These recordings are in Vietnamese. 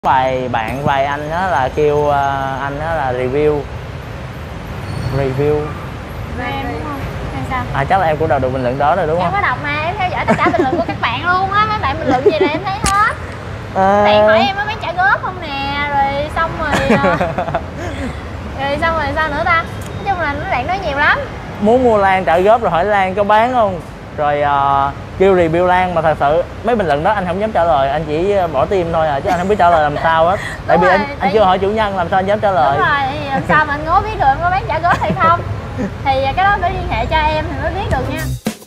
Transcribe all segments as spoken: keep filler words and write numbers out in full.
Vài bạn vài anh đó là kêu uh, anh đó là review review em đúng không? Hay sao? À chắc là em cũng đọc được bình luận đó rồi đúng em không? có đọc mà, em theo dõi tất cả bình luận của các bạn luôn á. Mấy bạn bình luận gì là em thấy hết. À... Bạn hỏi em có bán trả góp không nè, rồi xong rồi uh... rồi xong rồi sao nữa ta? Nói chung là mấy bạn nói nhiều lắm. Muốn mua lan trả góp rồi hỏi Lan có bán không, rồi uh, kêu review lan, mà thật sự mấy bình luận đó anh không dám trả lời, anh chỉ bỏ tim thôi à, chứ anh không biết trả lời làm sao hết. Tại vì rồi, anh, anh chưa hỏi chủ nhân làm sao anh dám trả lời. Đúng rồi, làm sao mà anh ngố biết được em có bán trả góp hay không. Thì cái đó phải liên hệ cho em thì mới biết được nha.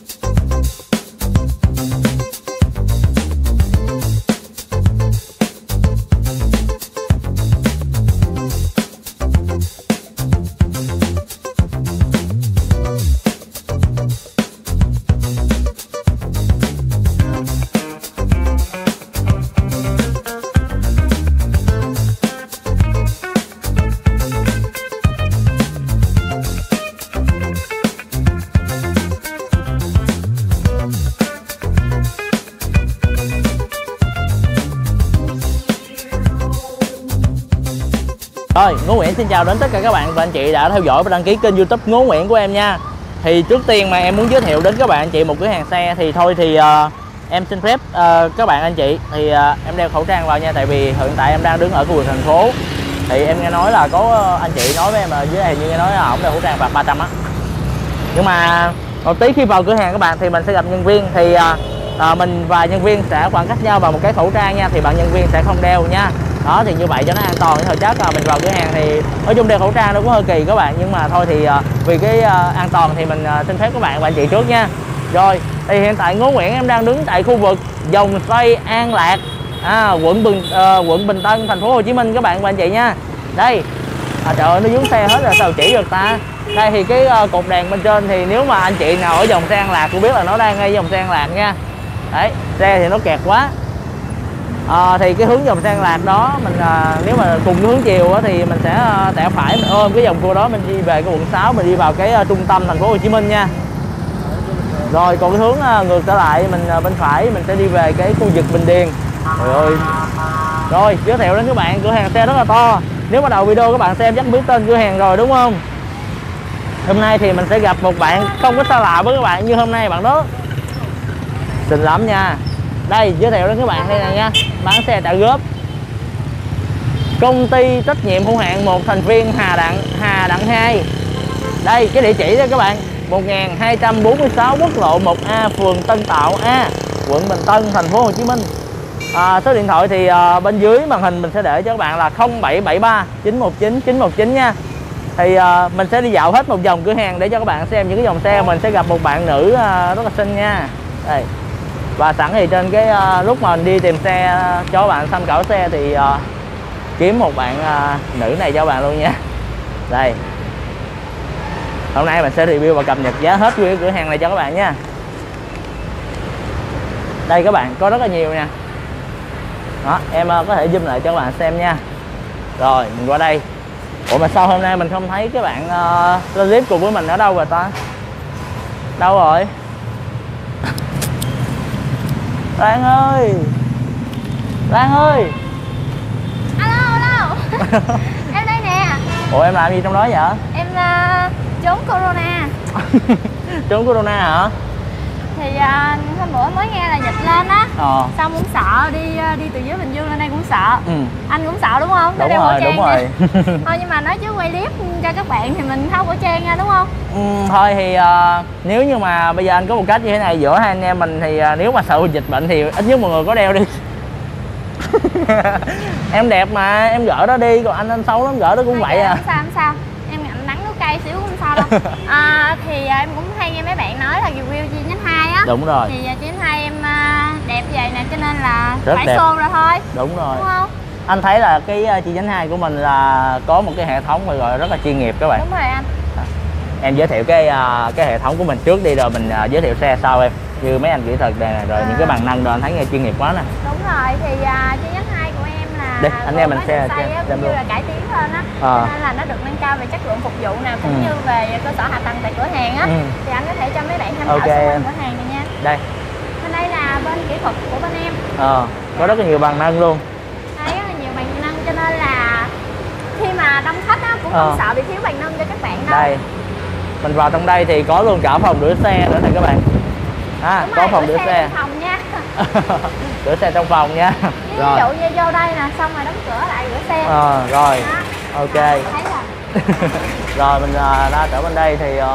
Rồi, Ngô Nguyễn xin chào đến tất cả các bạn và anh chị đã theo dõi và đăng ký kênh YouTube Ngô Nguyễn của em nha. Thì trước tiên mà em muốn giới thiệu đến các bạn anh chị một cửa hàng xe thì thôi thì uh, em xin phép uh, các bạn anh chị thì uh, em đeo khẩu trang vào nha, tại vì hiện tại em đang đứng ở khu vực thành phố. Thì em nghe nói là có anh chị nói với em là dưới này như nghe nói là ổng đeo khẩu trang phạt ba trăm á. Nhưng mà một tí khi vào cửa hàng các bạn thì mình sẽ gặp nhân viên, thì uh, uh, mình và nhân viên sẽ khoảng cách nhau bằng một cái khẩu trang nha, thì bạn nhân viên sẽ không đeo nha. Đó thì như vậy cho nó an toàn. Thời chắc là mình vào cửa hàng thì nói chung đeo khẩu trang đâu có hơi kỳ các bạn, nhưng mà thôi thì uh, vì cái uh, an toàn thì mình uh, xin phép các bạn và anh chị trước nha. Rồi thì hiện tại Ngô Nguyễn em đang đứng tại khu vực Dòng Xoay An Lạc, à, quận Bình uh, quận Bình Tân, thành phố Hồ Chí Minh các bạn và anh chị nha. Đây à, trời ơi nó vướng xe hết rồi sao chỉ được ta. Đây thì cái uh, cột đèn bên trên thì nếu mà anh chị nào ở Dòng Xoay An Lạc cũng biết là nó đang ngay Dòng Xoay An Lạc nha. Đấy, xe thì nó kẹt quá. À, thì cái hướng Dòng Xoay An Lạc đó mình à, nếu mà cùng cái hướng chiều đó, thì mình sẽ à, tẹo phải mình ôm cái vòng cua đó mình đi về cái quận sáu, mình đi vào cái à, trung tâm thành phố Hồ Chí Minh nha. Rồi còn cái hướng à, ngược trở lại mình à, bên phải mình sẽ đi về cái khu vực Bình Điền. Trời ơi. Rồi giới thiệu đến các bạn cửa hàng xe rất là to. Nếu mà đầu video các bạn xem chắc biết tên cửa hàng rồi đúng không? Hôm nay thì mình sẽ gặp một bạn không có xa lạ với các bạn như hôm nay bạn đó. Xinh lắm nha. Đây giới thiệu đến các bạn đây nè nha, bán xe trả góp, công ty trách nhiệm hữu hạn một thành viên Hà Đặng Hà Đặng hai. Đây cái địa chỉ đó các bạn, một nghìn hai trăm bốn mươi sáu quốc lộ một A, phường Tân Tạo A, quận Bình Tân, thành phố Hồ Chí Minh. À, số điện thoại thì à, bên dưới màn hình mình sẽ để cho các bạn là không bảy bảy ba chín một chín chín một chín nha. Thì à, mình sẽ đi dạo hết một vòng cửa hàng để cho các bạn xem những cái dòng xe. Mình sẽ gặp một bạn nữ à, rất là xinh nha. Đây. Và sẵn thì trên cái uh, lúc mà mình đi tìm xe uh, cho bạn tham khảo xe thì uh, kiếm một bạn uh, nữ này cho bạn luôn nha. Đây hôm nay mình sẽ review và cập nhật giá hết nguyên cửa hàng này cho các bạn nha. Đây các bạn có rất là nhiều nè. Đó em uh, có thể zoom lại cho các bạn xem nha. Rồi mình qua đây. Ủa mà sao hôm nay mình không thấy cái bạn uh, lên clip cùng với mình ở đâu rồi ta? Đâu rồi? Lan ơi, Lan ơi. Alo, alo. Em đây nè. Ủa em làm gì trong đó vậy? Em uh, trốn corona. Trốn corona hả? Thì uh, hôm bữa mới nghe là dịch lên á. Ờ. Xong cũng sợ, đi uh, đi từ dưới Bình Dương lên đây cũng sợ. Ừ. Anh cũng sợ đúng không? Đúng rồi, đúng rồi. Thôi nhưng mà nói chứ quay clip cho các bạn thì mình tháo khẩu trang nha đúng không? Ừ, thôi thì uh, nếu như mà bây giờ anh có một cách như thế này giữa hai anh em mình thì uh, nếu mà sợ dịch bệnh thì ít nhất mọi người có đeo đi. Em đẹp mà em gỡ đó đi, còn anh anh xấu lắm gỡ đó cũng vậy à. Không sao không sao, em ăn nắng nước cay xíu không sao đâu. À, thì em cũng hay nghe mấy bạn nói là review chi nhánh hai á. Đúng rồi. Thì chi nhánh hai em đẹp vậy nè cho nên là rất phải đẹp. xô ra thôi. Đúng rồi. Đúng không? Anh thấy là cái chi nhánh hai của mình là có một cái hệ thống mà gọi rất là chuyên nghiệp các bạn. Đúng rồi anh. Em giới thiệu cái cái hệ thống của mình trước đi rồi mình giới thiệu xe sau em. Như mấy anh kỹ thuật này rồi à. Những cái bằng năng đồ anh thấy nghe chuyên nghiệp quá nè. Đúng rồi, thì uh, chi nhánh hai của em là đi anh em mình xe cũng như là cải tiến lên á, à. nên là nó được nâng cao về chất lượng phục vụ nè, cũng ừ. như về cơ sở hạ tầng tại cửa hàng á. Ừ. Thì anh có thể cho mấy bạn tham khảo okay. xung quanh cửa hàng này nha. Đây. Bên đây là bên kỹ thuật của bên em. Ờ, có rất là nhiều bằng năng luôn. Đây rất là nhiều bằng cho nên là khi mà đông khách á cũng không Ờ. sợ bị thiếu bàn nâng cho các bạn đâu. Đây mình vào trong đây thì có luôn cả phòng rửa xe nữa này các bạn. À, Đúng có rồi, phòng rửa rửa xe xe. trong phòng nha. Rửa xe trong phòng nha. Ví Rồi. dụ như vô đây nè, xong rồi đóng cửa lại rửa xe. Ờ, rồi. Đó. Ok. Rồi, thấy rồi. Rồi mình uh, ra trở bên đây thì uh,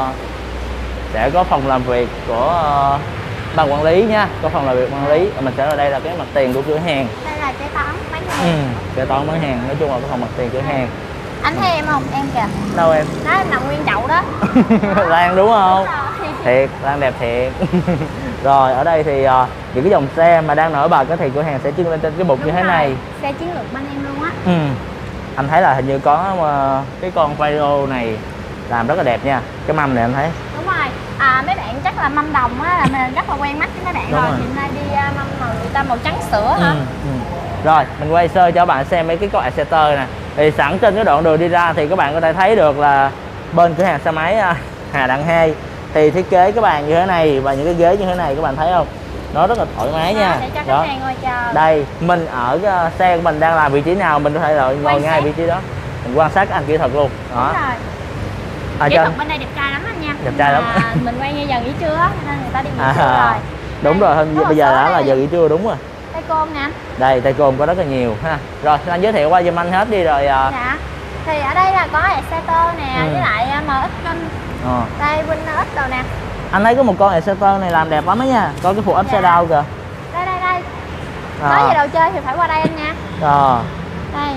sẽ có phòng làm việc của uh, ban quản lý nha, có phòng làm việc ban quản lý. Mình sẽ ở đây là cái mặt tiền của cửa hàng. Đây là kế toán bán Ừ, hàng. kế toán bán hàng, nói chung là cái phòng mặt tiền cửa hàng. Anh thấy em không? Em kìa. Đâu em? Nó nằm nguyên chậu đó. Lan đúng không? Đúng rồi. Thiệt, Lan đẹp thiệt. Rồi ở đây thì uh, những cái dòng xe mà đang nổi bật á thì cửa hàng sẽ trưng lên trên cái bục Đúng như thế rồi. này. Xe chiến lược bên em luôn á. Ừ. Anh thấy là hình như có uh, cái con Vario này làm rất là đẹp nha. Cái mâm này anh thấy. Đúng rồi. À, mấy bạn chắc là mâm đồng á là mình rất là quen mắt với mấy bạn Đúng rồi. rồi. Hiện nay đi uh, mâm màu người ta màu trắng sữa Ừ, hả? ừ. Rồi mình quay sơ cho bạn xem mấy cái con Exciter nè. Thì sẵn trên cái đoạn đường đi ra thì các bạn có thể thấy được là bên cửa hàng xe máy uh, Hà Đặng hai thì thiết kế cái bàn như thế này và những cái ghế như thế này, các bạn thấy không? Nó rất là thoải mái nha. Để cho Đó. khách hàng ngồi chờ. Đây, mình ở uh, xe của mình đang làm vị trí nào mình có thể là ngồi Quan ngay sát. vị trí đó. Mình quan sát cái anh kỹ thuật luôn. Đó. Đúng rồi. Ở Kỹ trên thuật bên đây đẹp trai lắm anh nha. Đẹp trai lắm. Mà mình quay ngay giờ nghỉ trưa á, nên người ta đi nghỉ À, trưa rồi. đúng Đây, rồi, hình có bây một giờ số đã là đây. giờ nghỉ trưa đúng rồi. Tay côn nè anh. Đây, tay côn có rất là nhiều ha. Rồi, anh giới thiệu qua giùm anh hết đi rồi. Uh, Dạ. Thì ở đây là có Exciter nè, Ừ. với lại uh, em ích King. ờ. Đây Win X đồ nè. Anh thấy có một con Exciter này làm đẹp lắm đó nha. Có cái phụ upside Dạ. down kìa. Đây đây đây. À. Nói về đồ chơi thì phải qua đây anh nha. Ờ. Đây.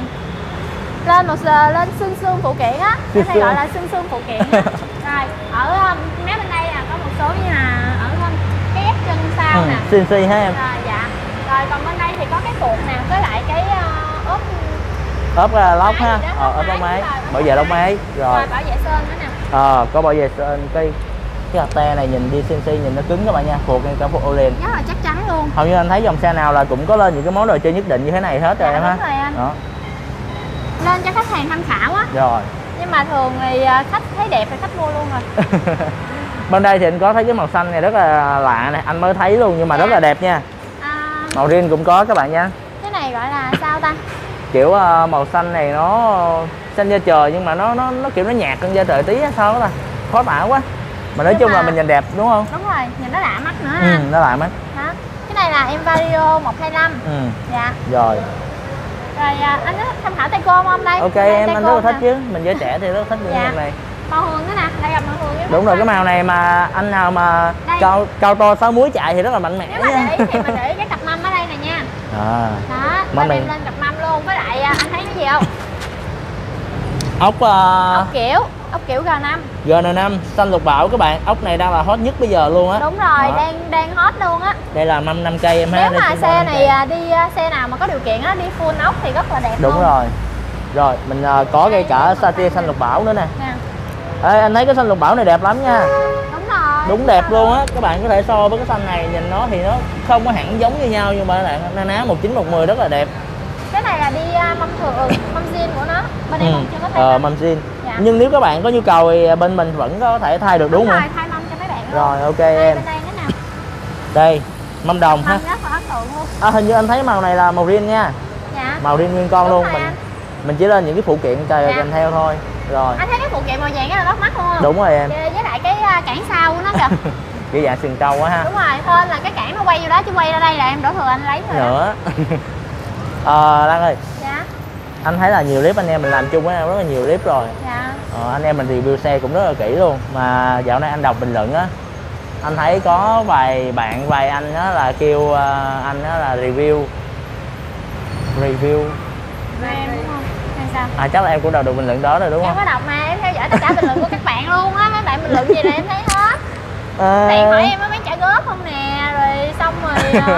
Lên một giờ lên xương xương phụ kiện á, Xương cái này gọi xương. là xương xương phụ kiện á. Rồi, ở um, mé bên đây là có một số như là ở um, cái ép chân sau Ừ, nè. xinh xinh ha em. Rồi dạ. Rồi còn bên đây thì có cái cuộn nè, với lại cái uh, ốp Ốp uh, lóc ha. máy gì đó, Ờ, lóc ốp lóc máy, máy. rồi, Bảo vệ lóc máy. Rồi. rồi bảo vệ sơn nữa nè. Ờ, có bảo vệ sơn cái cái hạt te này nhìn đi xê en xê nhìn nó cứng các bạn nha. Thuộc ngay cả phụ ô led. Rất là chắc chắn luôn. Hầu như anh thấy dòng xe nào là cũng có lên những cái món đồ chơi nhất định như thế này hết rồi Dạ, em ha. đúng rồi anh. Đó. Lên cho khách hàng tham khảo á. Rồi. Nhưng mà thường thì uh, khách thấy đẹp thì khách mua luôn rồi. Bên đây thì anh có thấy cái màu xanh này rất là lạ này, anh mới thấy luôn nhưng mà Dạ. rất là đẹp nha. À, Màu riêng cũng có các bạn nha. cái này gọi là sao ta? Kiểu uh, màu xanh này nó xanh da trời nhưng mà nó nó nó kiểu nó nhạt hơn da trời tí á, sao đó ta? Khó tả quá. Mà nói Nhưng chung mà- là mình nhìn đẹp đúng không? Đúng rồi, nhìn nó lạ mắt nữa Ừ, ha. nó lại mắt. Đó. Cái này là em Vario một hai lăm. Ừ. Dạ. Rồi. Rồi à, anh có tham khảo tay côn không đây? Ok Đây, em tay anh rất là côn thích nè. chứ, mình giới trẻ thì rất là thích những Dạ. màu này. Màu hường nữa nè, đây gặp màu hường. Đúng rồi, cái màu này mà anh nào mà Đây. cao cao to sáu múi chạy thì rất là mạnh mẽ Nếu mà nha. để ý thì mình để ý cái cặp mâm ở đây nè nha. À. Đó, Mâm mình này- đem lên cặp mâm luôn. Với lại à, anh thấy cái gì không? Ốc Ốc uh, kiểu, ốc kiểu G năm. G N năm xanh lục bảo các bạn, ốc này đang là hot nhất bây giờ luôn á. Đúng rồi, Đó. đang đang hot luôn á. Đây là mâm năm cây em ha. Nếu đây mà chúng ta xe năm này cây. à, đi à, xe nào mà có điều kiện á, đi full ốc thì rất là đẹp Đúng luôn. rồi. Rồi mình uh, có ngay cả satin xanh lục bảo nữa nè. Nè, Ê, anh thấy cái xanh lục bảo này đẹp lắm nha. đúng rồi. Đúng đẹp luôn á. Các bạn có thể so với cái xanh này, nhìn nó thì nó không có hẳn giống như nhau nhưng mà lại na ná một chín một mười rất là đẹp. Cái này là đi à, mâm thường, mâm zin của nó. Bên đây Ừ. còn chưa có thay Ờ, mâm. mâm zin. Dạ. Nhưng nếu các bạn có nhu cầu thì bên mình vẫn có thể thay được đúng, Đúng không? rồi, thay mâm cho mấy bạn luôn. Rồi ok Đây, em. bên đây nữa nè. Đây, mâm đồng ha. Mâm rất là ấn tượng luôn. À, hình như anh thấy màu này là màu riêng nha. Dạ. Màu riêng nguyên con Đúng luôn. rồi Mình anh. mình chỉ lên những cái phụ kiện trời Dạ. kèm theo thôi. Rồi. Anh thấy cái phụ kiện màu vàng cái là bắt mắt luôn không? Đúng rồi em. Với lại cái à, cản sau của nó kìa. Cái dạng sừng trâu quá ha. Đúng rồi, hơn là cái cản nó quay vô đó chứ quay ra đây là em đổ thừa anh lấy thôi. đó. Nữa. Ờ, Lan ơi, Dạ. anh thấy là nhiều clip anh em mình làm chung với nhau rất là nhiều clip rồi. Dạ. Ờ, anh em mình review xe cũng rất là kỹ luôn. Mà dạo này anh đọc bình luận á, anh thấy có vài bạn vài anh á là kêu uh, anh á là review review Rồi em đúng không? Hay sao? à chắc là em cũng đọc được bình luận đó rồi đúng Em không? có đọc mà, em theo dõi tất cả bình luận của các bạn luôn á. Mấy bạn bình luận gì là em thấy hết. À, Bạn hỏi em có bán trả góp không nè, rồi xong rồi ờ,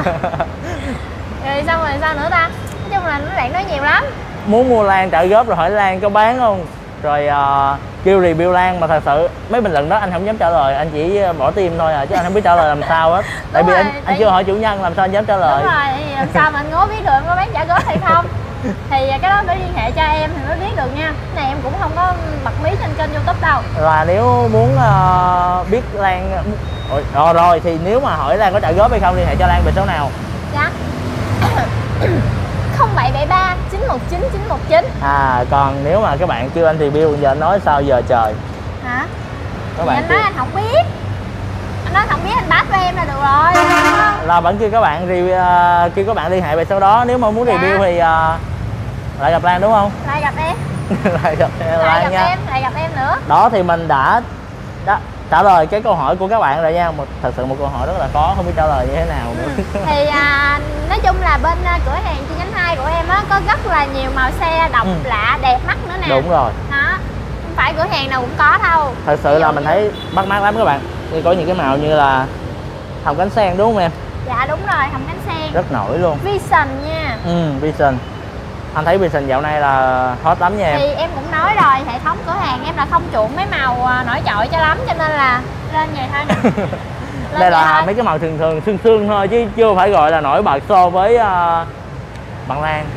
rồi xong rồi sao nữa ta? Nói chung là mấy bạn nói nhiều lắm. muốn mua Lan trợ góp rồi hỏi Lan có bán không, rồi uh, kêu review Lan, mà thật sự mấy bình luận đó anh không dám trả lời, anh chỉ bỏ tim thôi à chứ anh không biết trả lời làm sao hết. Tại vì rồi, anh, tại anh vì- chưa hỏi chủ nhân làm sao anh dám trả lời. Đúng rồi, thì làm sao mà anh ngố biết được em có bán trả góp hay không? Thì cái đó phải liên hệ cho em thì mới biết được nha. Cái này em cũng không có bật mí trên kênh YouTube đâu. Là nếu muốn uh, biết Lan rồi, rồi rồi thì nếu mà hỏi Lan có trả góp hay không liên hệ cho Lan về số nào? Dạ. không bảy bảy ba chín một chín chín một chín. À còn nếu mà các bạn kêu anh review giờ anh nói sao giờ trời? Hả? Các Thì bạn anh nói anh không biết. Anh nói không biết anh bắt với em là được rồi. Là vẫn kêu các bạn review, uh, kêu các bạn liên hệ về sau đó nếu mà muốn Dạ. review thì uh, lại gặp Lan đúng không? Lại gặp em. lại gặp em Lại Lan gặp nha. em, lại gặp em nữa. Đó thì mình đã, đã trả lời cái câu hỏi của các bạn rồi nha. Một thật sự một câu hỏi rất là khó, không biết trả lời như thế nào nữa. Ừ. Thì à, nói chung là bên à, cửa hàng chi nhánh hai của em á có rất là nhiều màu xe độc Ừ. lạ đẹp mắt nữa nè. Đúng rồi. Đó. Không phải cửa hàng nào cũng có đâu. Thật sự Ví là dụ mình như- thấy bắt mắt lắm các bạn. Thì có những cái màu như là hồng cánh sen đúng không em? Dạ đúng rồi, hồng cánh sen. Rất nổi luôn. Vision nha. Ừ, Vision. Anh thấy Vision dạo này là hot lắm nha em. Thì em cũng nói rồi, hệ thống cửa hàng em là không chuộng mấy màu à, nổi trội cho lắm, cho nên là lên vậy thôi nè. Lên Đây vậy là thôi. mấy cái màu thường thường xương xương thôi chứ chưa phải gọi là nổi bật so với uh, bạn Lan.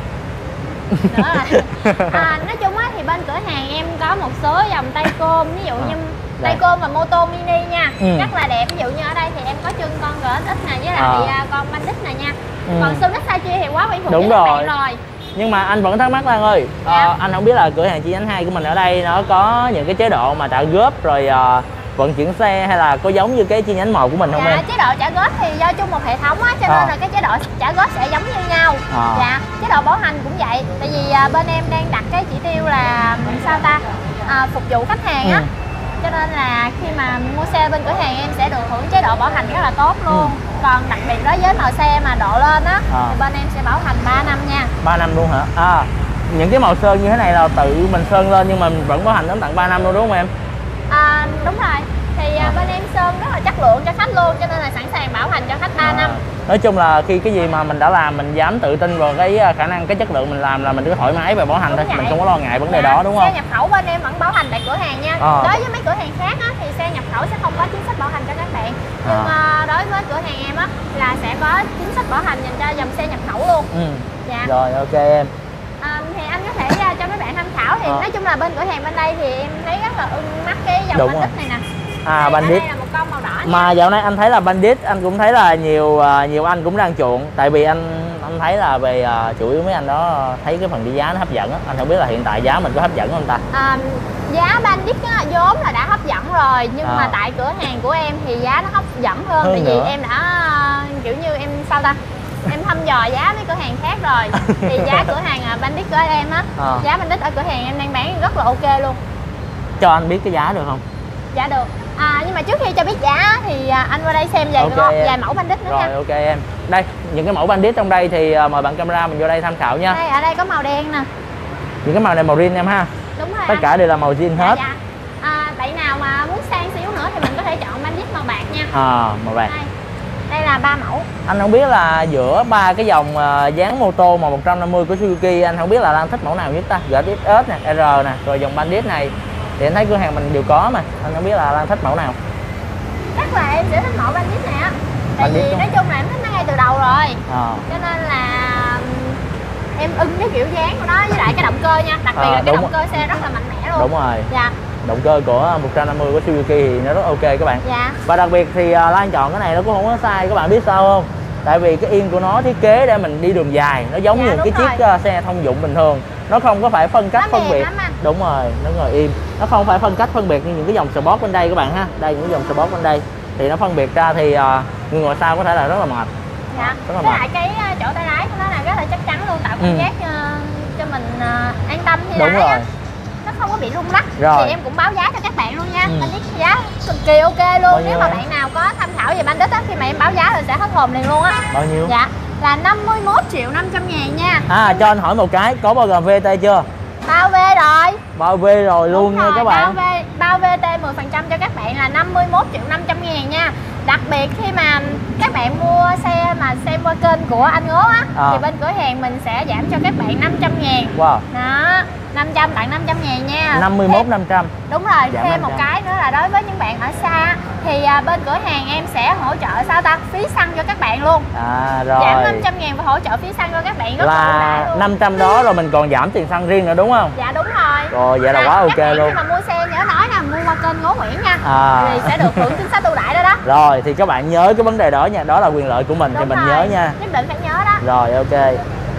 Nữa rồi. À, nói chung á thì bên cửa hàng em có một số dòng tay côm, ví dụ như Dạ. tay côm và mô tô mini nha. Ừ. Rất là đẹp. Ví dụ như ở đây thì em có chân con giê ét ích nè, với lại À. à, con Bandit nè nha. Ừ. Còn Sunix size chia thì quá quen thuộc Đúng với các rồi. bạn rồi. Nhưng mà anh vẫn thắc mắc Lan ơi, Dạ. ờ, anh không biết là cửa hàng chi nhánh hai của mình ở đây nó có những cái chế độ mà trả góp rồi ờ, vận chuyển xe hay là có giống như cái chi nhánh một của mình không Dạ, em? chế độ trả góp thì do chung một hệ thống á, cho À. nên là cái chế độ trả góp sẽ giống như nhau. À. Dạ, chế độ bảo hành cũng vậy. Tại vì à, bên em đang đặt cái chỉ tiêu là sao ta, à, phục vụ khách hàng á. Ừ. Cho nên là khi mà mua xe bên cửa hàng em sẽ được hưởng chế độ bảo hành rất là tốt luôn. Ừ. Còn đặc biệt đối với màu xe mà độ lên á, À. thì bên em sẽ bảo hành ba năm nha. ba năm luôn hả? À, những cái màu sơn như thế này là tự mình sơn lên nhưng mà mình vẫn bảo hành đến tận ba năm luôn đúng không em? À, đúng rồi. Thì à, À. bên em sơn rất là chất lượng cho khách luôn, cho nên là sẵn sàng bảo hành cho khách ba À. năm. Nói chung là khi cái gì mà mình đã làm mình dám tự tin vào cái khả năng, cái chất lượng mình làm là mình cứ thoải mái về bảo hành thôi, Đúng mình vậy. không có lo ngại vấn đề Dạ, đó đúng Xe không? nhập khẩu bên em vẫn bảo hành tại cửa hàng nha. À. Đối với mấy cửa hàng khác á, thì xe nhập khẩu sẽ không có chính sách bảo hành cho các bạn. Nhưng À. à, đối với cửa hàng em á là sẽ có chính sách bảo hành dành cho dòng xe nhập khẩu luôn. Ừ. Dạ. Rồi ok em. À, thì anh có thể à, cho mấy bạn tham khảo. Thì À. nói chung là bên cửa hàng bên đây thì em thấy rất là ưng mắt cái dòng Đúng Bandit rồi. này nè. À, Đây, Bandit. ở đây là một con màu đỏ nha. Mà dạo này anh thấy là Bandit anh cũng thấy là nhiều à, nhiều anh cũng đang chuộng, tại vì anh anh thấy là về à, chủ yếu mấy anh đó thấy cái phần đi giá nó hấp dẫn á. Anh không biết là hiện tại giá mình có hấp dẫn không ta? À, giá Bandit á, vốn là đã hấp dẫn rồi, nhưng À. mà tại cửa hàng của em thì giá nó hấp dẫn hơn, Hơn tại vì nữa. em đã kiểu như em sao ta, em thăm dò giá mấy cửa hàng khác rồi. Thì giá cửa hàng à, Bandit của em á, À. giá Bandit ở cửa hàng em đang bán rất là ok luôn. Cho anh biết cái giá được không? Giá được. À, nhưng mà trước khi cho biết giá thì à, anh qua đây xem vài, Ok okay, em. vài mẫu Bandit nữa Rồi nha. ok em. Đây, những cái mẫu Bandit trong đây thì à, mời bạn camera mình vô đây tham khảo nha. Đây, ở đây có màu đen nè. Những cái màu này màu riêng em ha. Đúng rồi Tất anh. cả đều là màu riêng Dạ, hết. dạ. À, bạn nào mà muốn sang xíu nữa thì mình có thể chọn Bandit màu bạc nha. À, màu vàng. Đây, đây là ba mẫu. Anh không biết là giữa ba cái dòng à, dáng mô tô mà một trăm năm mươi của Suzuki, anh không biết là Lan thích mẫu nào nhất ta? giê ét ích nè, R nè, rồi dòng Bandit này thì anh thấy cửa hàng mình đều có mà. Anh không biết là Lan thích mẫu nào. Chắc là em sẽ thích mẫu Bandit này á. Tại Bandit vì luôn. nói chung là em thích nó ngay từ đầu rồi. À. Cho nên là ừm, em ưng cái kiểu dáng của nó với lại cái động cơ nha. Đặc biệt À, là cái đúng động cơ xe rất là mạnh mẽ luôn. Đúng rồi. Dạ, Động cơ của một trăm năm mươi của Suzuki thì nó rất ok các bạn. dạ. Và đặc biệt thì à, Lan chọn cái này nó cũng không có sai, các bạn biết sao không? Tại vì cái yên của nó thiết kế để mình đi đường dài, nó giống Dạ, như cái đúng chiếc rồi. à, xe thông dụng bình thường. Nó không có phải phân cách Nó phân mềm biệt. lắm anh. Đúng rồi, nó ngồi im. Nó không phải phân cách phân biệt như những cái dòng Sport bên đây các bạn ha. Đây những cái dòng Sport bên đây thì nó phân biệt ra thì à, người ngồi sau có thể là rất là mệt. Dạ. Rất là Với mệt. lại cái ờ, chỗ tay lái của nó là rất là chắc chắn luôn, tạo cảm Ừ. giác ờ, cho mình ờ, an tâm khi Đúng lái rồi. á. Nó không có bị rung lắc. Rồi. Thì em cũng báo giá cho các bạn luôn nha. Ừ. Bandit giá cực kỳ ok luôn. Bao nhiêu Nếu mà em? bạn nào có tham khảo về Bandit á, khi mà em báo giá thì sẽ hết hồn liền luôn á. Bao nhiêu? Dạ, là năm mươi mốt triệu năm trăm ngàn nha. À, cho anh hỏi một cái, có bao gồm vê tê chưa? Bao V rồi. Bao V rồi luôn Đúng nha rồi, các bạn. Bao, v, bao vê tê mười phần trăm cho các bạn là năm mươi mốt triệu năm trăm ngàn nha. Đặc biệt khi mà các bạn mua xe mà xem qua kênh của anh Ngố á, À. thì bên cửa hàng mình sẽ giảm cho các bạn năm trăm ngàn. Wow. Đó, năm trăm tặng năm trăm ngàn nha. năm mươi mốt Thêm- năm trăm. Đúng rồi, Giảm thêm năm một trăm. cái nữa là đối với những bạn ở xa thì à, bên cửa hàng em sẽ hỗ trợ sao ta, phí xăng cho các bạn luôn. À rồi. Giảm năm trăm ngàn và hỗ trợ phí xăng cho các bạn rất là ưu Là đãi luôn. năm trăm đó rồi mình còn giảm tiền xăng riêng nữa đúng không? Dạ đúng rồi. Rồi vậy là À, quá các ok bạn luôn. khi mà mua xe nhớ nói là mua qua kênh Ngố Nguyễn nha. À. Thì sẽ được hưởng chính sách ưu đãi đó đó. Rồi thì các bạn nhớ cái vấn đề đó nha, đó là quyền lợi của mình thì Đúng mình rồi. nhớ nha. Nhất định phải nhớ đó. Rồi ok.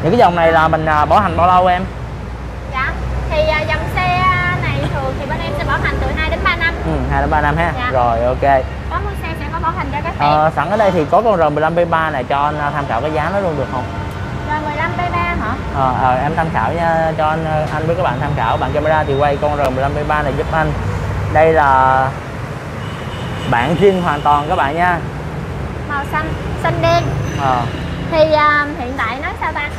Những cái dòng này là mình bảo hành bao lâu em? Dạ thì uh, dòng xe này thường thì bên em sẽ bảo hành từ hai đến ba năm. Ừ, hai đến ba năm ha. Dạ. Rồi ok. Có mua xe sẽ có bảo hành cho các bạn. Ờ, sẵn ở đây thì có con R mười lăm B ba này, cho anh tham khảo cái giá nó luôn được không? R mười lăm B ba hả? Ờ, ờ em tham khảo nha, cho anh anh với các bạn tham khảo. Bạn camera thì quay con R mười lăm B ba này giúp anh. Đây là bản zin hoàn toàn các bạn nha. Màu xanh, xanh đen. Ờ. Thì uh, hiện tại nói sao ta?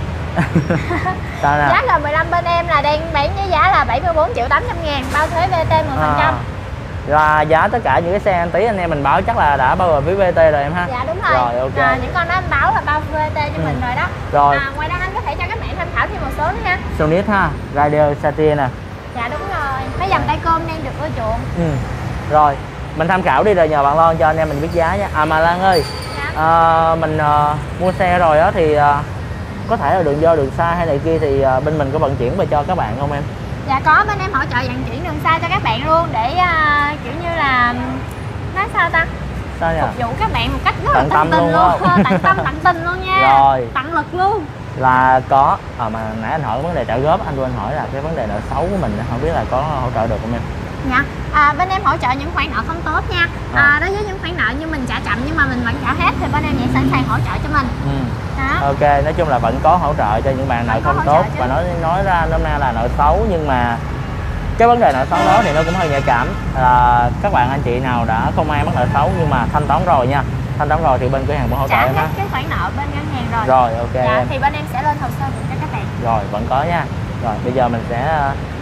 Giá R mười lăm bên em là đang bán với giá là bảy mươi bốn triệu tám trăm ngàn, bao thuế vê tê mười phần trăm. À, là giá tất cả những cái xe anh tí anh em mình báo chắc là đã bao gồm với vê tê rồi em ha? Dạ đúng rồi. Rồi ok. À, những con đó anh báo là bao vê tê cho ừ. mình rồi đó. Rồi. À, ngoài ra anh có thể cho các bạn tham khảo thêm một số nữa ha. Sonit ha, Rider Satria nè. Dạ đúng rồi. Mấy dòng tay côm đang được ưa chuộng. Ừ. Rồi, mình tham khảo đi rồi nhờ bạn Loan cho anh em mình biết giá nha. À mà Lan ơi, dạ. à, mình uh, mua xe rồi đó thì uh, có thể là đường do đường xa hay này kia thì uh, bên mình có vận chuyển về cho các bạn không em? Dạ có, bên em hỗ trợ vận chuyển đường xa cho các bạn luôn để uh, kiểu như là nói sao ta? Sao nhỉ? Phục vụ các bạn một cách rất tận là tận tình luôn, luôn, tận tâm tận tình luôn nha. Rồi. Tận lực luôn. Là có. À mà nãy anh hỏi vấn đề trả góp, anh quên hỏi là cái vấn đề nợ xấu của mình không biết là có hỗ trợ được không em? Dạ, à, bên em hỗ trợ những khoản nợ không tốt nha. À. À, đối với những khoản nợ như mình trả chậm nhưng mà mình vẫn trả hết thì bên em sẽ sẵn sàng hỗ trợ cho mình. Ừ. Đó. Ok, nói chung là vẫn có hỗ trợ cho những bạn nợ không tốt và nói nói ra hôm nay là nợ xấu, nhưng mà cái vấn đề nợ xấu đó thì nó cũng hơi nhạy cảm. À, các bạn anh chị nào đã không ai mắc nợ xấu nhưng mà thanh toán rồi nha, thanh toán rồi thì bên cửa hàng vẫn hỗ trợ trả em hết cái khoản nợ bên ngân hàng rồi. Rồi ok. Dạ, em. thì bên em sẽ lên hồ sơ cho các bạn. Rồi vẫn có nha. Rồi bây giờ mình sẽ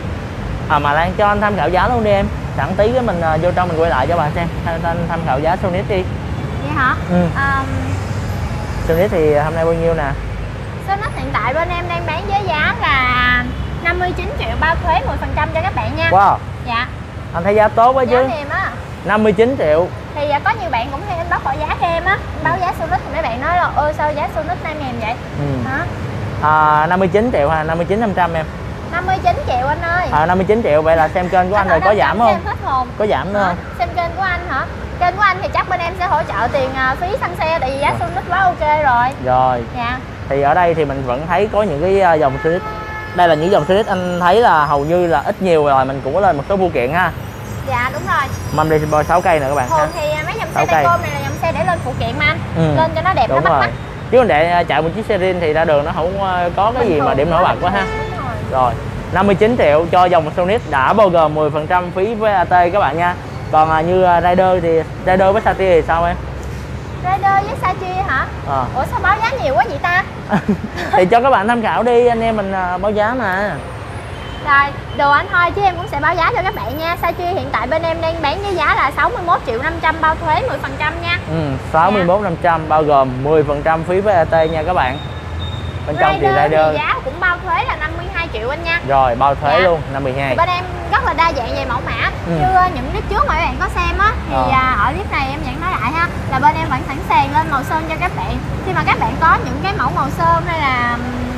à mà Lan cho anh tham khảo giá luôn đi em. Sẵn tí cái mình uh, vô trong mình quay lại cho bạn xem. Anh tham khảo giá Sonit đi. Vậy hả? Ừ. Um... Sonit thì hôm nay bao nhiêu nè? Sonit hiện tại bên em đang bán với giá là năm mươi chín triệu bao thuế mười phần trăm cho các bạn nha. Wow. Dạ. Anh thấy giá tốt quá chứ. Giá mềm á. năm mươi chín triệu. Thì có nhiều bạn cũng hay inbox hỏi giá cho em á, báo giá Sonit thì mấy bạn nói là ôi sao giá Sonit nay mềm vậy? Ừ. Hả? À, năm mươi chín triệu hay năm mươi chín năm trăm em? năm mươi chín triệu anh ơi. À, năm mươi chín triệu, vậy là xem kênh của anh, anh rồi có giảm không? Hết hồn. Có giảm nữa không? Xem kênh của anh hả? Kênh của anh thì chắc bên em sẽ hỗ trợ tiền phí xăng xe tại vì giá Sonit quá ok rồi. Rồi. Dạ. Thì ở đây thì mình vẫn thấy có những cái dòng Sonit. Đây là những dòng Sonit anh thấy là hầu như là ít nhiều rồi, mình cũng có lên một số phụ kiện ha. Dạ đúng rồi. Mâm đi boy sáu cây nè các bạn. Thường thì mấy dòng xe tay côm này là dòng xe để lên phụ kiện mà anh. Ừ. Lên cho nó đẹp, đúng nó bắt mắt. Chứ còn để chạy một chiếc xe riêng thì ra đường nó không có cái gì mà điểm nổi bật quá ha. Rồi, năm mươi chín triệu cho dòng Sonit đã bao gồm mười phần trăm phí vê a tê các bạn nha. Còn như Rider thì Rider với Satria thì sao em? Rider với Satria hả? À. Ủa sao báo giá nhiều quá vậy ta? Thì cho các bạn tham khảo đi, anh em mình báo giá mà. Rồi, đồ anh thôi chứ em cũng sẽ báo giá cho các bạn nha. Satria hiện tại bên em đang bán với giá là sáu mươi mốt triệu năm trăm bao thuế mười phần trăm nha. Ừ, sáu mươi mốt triệu năm trăm bao gồm mười phần trăm phí vê a tê nha các bạn. Bên trong thì Rider thì giá cũng bao thuế là năm mươi hai triệu anh nha. Rồi, bao thuế dạ. luôn, năm mươi hai. Thì bên em rất là đa dạng về mẫu mã. Ừ. Như những clip trước mà các bạn có xem á thì ờ. ở clip này em vẫn nói lại ha, là bên em vẫn sẵn sàng lên màu sơn cho các bạn. Khi mà các bạn có những cái mẫu màu sơn hay là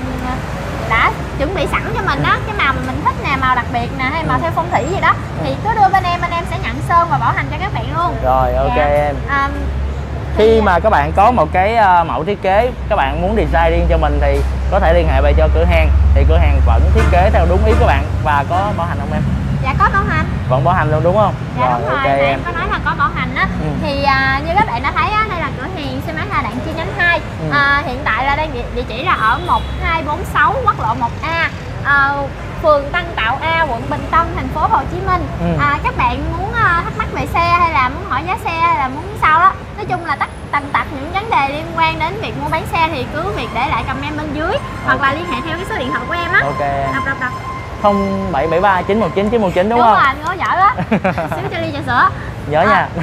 đã chuẩn bị sẵn cho mình đó, cái màu mà mình thích nè, màu đặc biệt nè hay màu ừ. theo phong thủy gì đó thì cứ đưa bên em, bên em sẽ nhận sơn và bảo hành cho các bạn luôn. Rồi ok dạ. em. Um, Thì... Khi mà các bạn có một cái uh, mẫu thiết kế, các bạn muốn design riêng cho mình thì có thể liên hệ về cho cửa hàng. Thì cửa hàng vẫn thiết kế theo đúng ý các bạn. Và có bảo hành không em? Dạ có bảo hành. Vẫn bảo hành luôn đúng không? Dạ rồi, đúng rồi, okay, em có nói là có bảo hành á. Ừ. Thì uh, như các bạn đã thấy á, đây là cửa hàng xe máy Hà Đặng chi nhánh hai. Ừ. uh, Hiện tại là đang địa, địa chỉ là ở một hai bốn sáu quốc lộ một A, uh, phường Tân Tạo A, quận Bình Tân, thành phố Hồ Chí Minh. Ừ. À, các bạn muốn uh, thắc mắc về xe hay là muốn hỏi giá xe hay là muốn sao đó, nói chung là tất tần tật những vấn đề liên quan đến việc mua bán xe thì cứ việc để lại comment bên dưới. Okay. Hoặc là liên hệ theo cái số điện thoại của em á. Ok. Đọc đọc đọc. không bảy bảy ba chín một chín chín một chín đúng, đúng không? Đúng rồi, ngứa giỏi đó. Xíu cho ly trà sữa. Nhớ à. nha.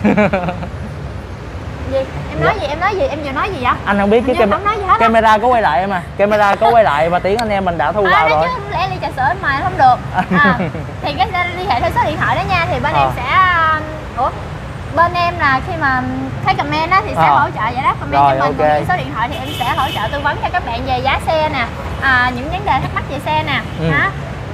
Gì? Em nói dạ. gì? Em nói gì? Em vừa nói gì vậy? Anh không biết chứ cam camera có quay lại em à. Camera có quay lại và tiếng anh em mình đã thu à, vào rồi. Chứ không lẽ ly trà sữa mà không được. À, thì cái liên hệ theo số điện thoại đó nha. Thì bên à. em sẽ Ủa? Bên em là khi mà thấy comment á thì sẽ à. hỗ trợ giải đáp comment rồi, cho mình. Okay. Còn số điện thoại thì em sẽ hỗ trợ tư vấn cho các bạn về giá xe nè, à, những vấn đề thắc mắc về xe nè. Ừ. Đó.